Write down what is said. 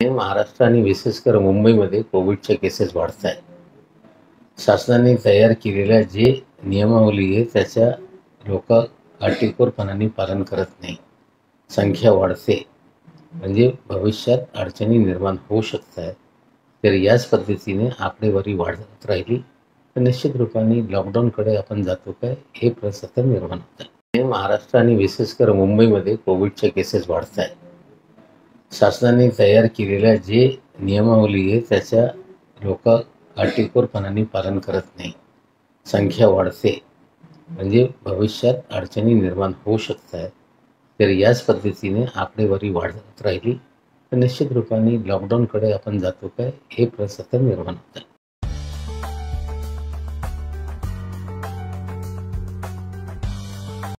महाराष्ट्र आणि विशेषकर मुंबईमध्ये कोविडच्या केसेस वाढत आहेत. शासनाने तयार केलेल्या जे नियमावली आहे त्याच्या लोक काटेकोरपणाने पालन करत नाही. संख्या वाढते म्हणजे भविष्यात अडचणी निर्माण होऊ शकतात. तर याच पद्धतीने आकडेवारी वाढत राहिली तर निश्चित रूपाने लॉकडाऊनकडे आपण जातो काय हे प्रसंग निर्माण होतात. महाराष्ट्र आणि विशेषकर मुंबईमध्ये कोविडच्या केसेस वाढत आहेत. शासनाने तयार केलेल्या जे नियमावली आहे त्याच्या लोक काटेकोरपणाने पालन करत नाही. संख्या वाढते म्हणजे भविष्यात अडचणी निर्माण होऊ शकतात. तर याच पद्धतीने आकडेवारी वाढत राहिली तर निश्चित रूपाने लॉकडाऊनकडे आपण जातो काय हे प्रसंग निर्माण होतात.